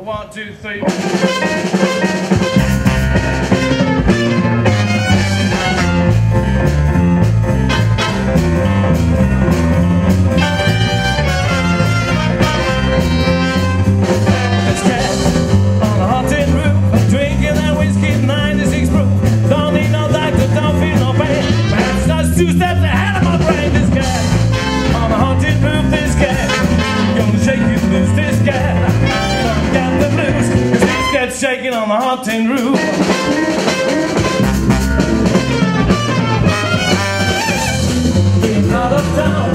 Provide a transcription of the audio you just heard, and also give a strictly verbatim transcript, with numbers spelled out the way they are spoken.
One, two, three. Two steps ahead of my brain, this cat on a haunted roof, this cat gonna shake you loose, this cat gonna get the blues, cause this cat's shaking on the haunted roof. We're out of town.